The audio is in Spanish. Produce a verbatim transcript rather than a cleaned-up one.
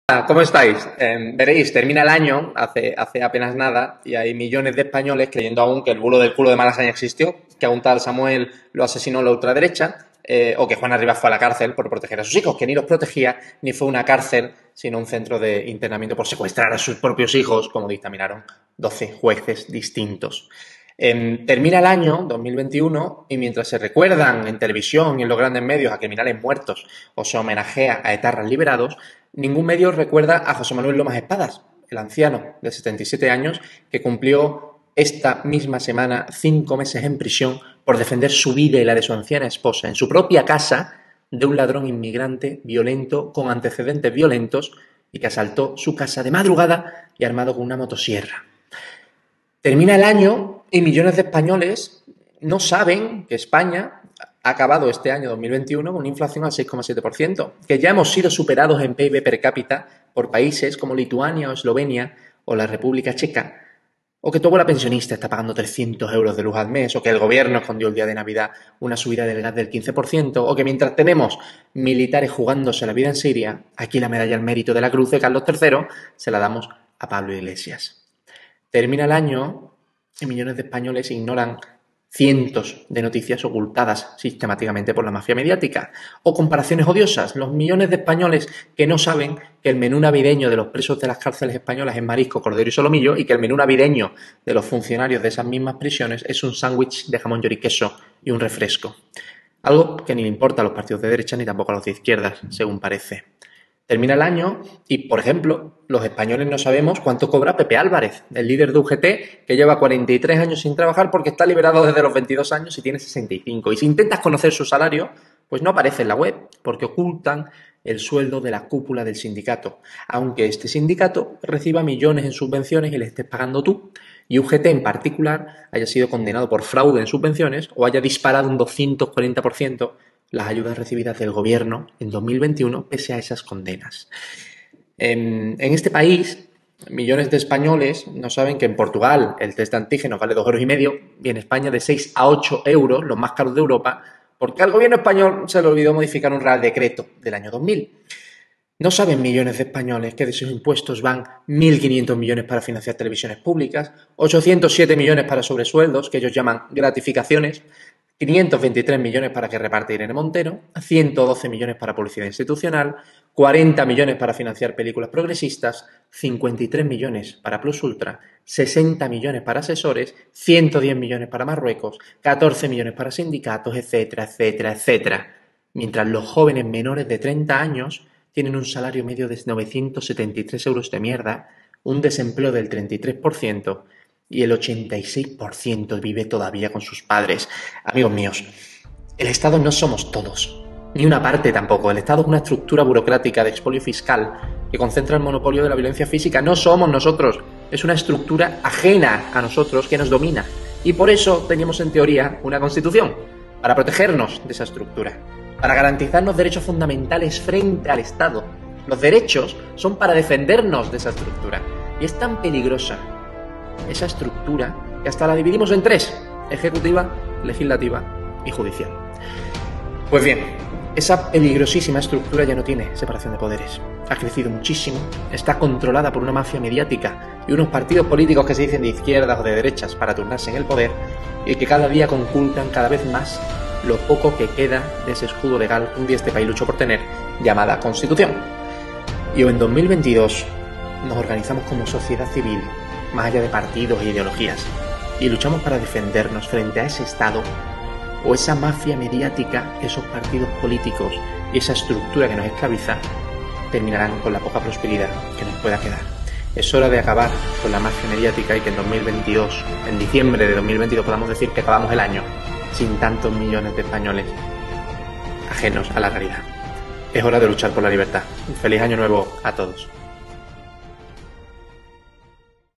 Ah, ¿cómo estáis? Eh, veréis, termina el año, hace, hace apenas nada, y hay millones de españoles creyendo aún que el bulo del culo de Malasaña existió, que a un tal Samuel lo asesinó la ultraderecha, eh, o que Juana Rivas fue a la cárcel por proteger a sus hijos, que ni los protegía, ni fue una cárcel, sino un centro de internamiento por secuestrar a sus propios hijos, como dictaminaron doce jueces distintos. Eh, termina el año dos mil veintiuno y mientras se recuerdan en televisión y en los grandes medios a criminales muertos o se homenajea a etarras liberados, ningún medio recuerda a José Manuel Lomas Espadas, el anciano de setenta y siete años que cumplió esta misma semana cinco meses en prisión por defender su vida y la de su anciana esposa en su propia casa de un ladrón inmigrante violento con antecedentes violentos y que asaltó su casa de madrugada y armado con una motosierra. Termina el año y millones de españoles no saben que España ha acabado este año dos mil veintiuno con una inflación al seis coma siete por ciento, que ya hemos sido superados en P I B per cápita por países como Lituania o Eslovenia o la República Checa, o que tu abuela pensionista está pagando trescientos euros de luz al mes, o que el gobierno escondió el día de Navidad una subida del gas del quince por ciento, o que mientras tenemos militares jugándose la vida en Siria, aquí la medalla al mérito de la Cruz de Carlos tercero se la damos a Pablo Iglesias. Termina el año y millones de españoles ignoran cientos de noticias ocultadas sistemáticamente por la mafia mediática. O comparaciones odiosas. Los millones de españoles que no saben que el menú navideño de los presos de las cárceles españolas es marisco, cordero y solomillo y que el menú navideño de los funcionarios de esas mismas prisiones es un sándwich de jamón york y queso y un refresco. Algo que ni le importa a los partidos de derecha ni tampoco a los de izquierdas, según parece. Termina el año y, por ejemplo, los españoles no sabemos cuánto cobra Pepe Álvarez, el líder de U G T, que lleva cuarenta y tres años sin trabajar porque está liberado desde los veintidós años y tiene sesenta y cinco. Y si intentas conocer su salario, pues no aparece en la web, porque ocultan el sueldo de la cúpula del sindicato, aunque este sindicato reciba millones en subvenciones y le estés pagando tú, y U G T en particular haya sido condenado por fraude en subvenciones o haya disparado un doscientos cuarenta por ciento las ayudas recibidas del gobierno en dos mil veintiuno pese a esas condenas. En, en este país, millones de españoles no saben que en Portugal el test de antígenos vale dos euros y medio y en España de seis a ocho euros, los más caros de Europa, porque al gobierno español se le olvidó modificar un real decreto del año dos mil. No saben millones de españoles que de sus impuestos van mil quinientos millones para financiar televisiones públicas, ochocientos siete millones para sobresueldos, que ellos llaman gratificaciones, quinientos veintitrés millones para que reparte Irene Montero, ciento doce millones para publicidad institucional, cuarenta millones para financiar películas progresistas, cincuenta y tres millones para Plus Ultra, sesenta millones para asesores, ciento diez millones para Marruecos, catorce millones para sindicatos, etcétera, etcétera, etcétera. Mientras los jóvenes menores de treinta años tienen un salario medio de novecientos setenta y tres euros de mierda, un desempleo del treinta y tres por ciento y el ochenta y seis por ciento vive todavía con sus padres. Amigos míos, el Estado no somos todos, ni una parte tampoco. El Estado es una estructura burocrática de expolio fiscal que concentra el monopolio de la violencia física. No somos nosotros, es una estructura ajena a nosotros que nos domina. Y por eso teníamos en teoría una constitución, para protegernos de esa estructura, para garantizarnos derechos fundamentales frente al Estado. Los derechos son para defendernos de esa estructura. Y es tan peligrosa esa estructura que hasta la dividimos en tres: ejecutiva, legislativa y judicial. Pues bien, esa peligrosísima estructura ya no tiene separación de poderes. Ha crecido muchísimo, está controlada por una mafia mediática y unos partidos políticos que se dicen de izquierdas o de derechas para turnarse en el poder y que cada día conculcan cada vez más lo poco que queda de ese escudo legal que un día este país luchó por tener, llamada Constitución. Y hoy en dos mil veintidós nos organizamos como sociedad civil, más allá de partidos e ideologías, y luchamos para defendernos frente a ese Estado o esa mafia mediática que esos partidos políticos y esa estructura que nos esclaviza terminarán con la poca prosperidad que nos pueda quedar. Es hora de acabar con la mafia mediática y que en dos mil veintidós, en diciembre de dos mil veintidós, podamos decir que acabamos el año sin tantos millones de españoles ajenos a la realidad. Es hora de luchar por la libertad. Un feliz año nuevo a todos.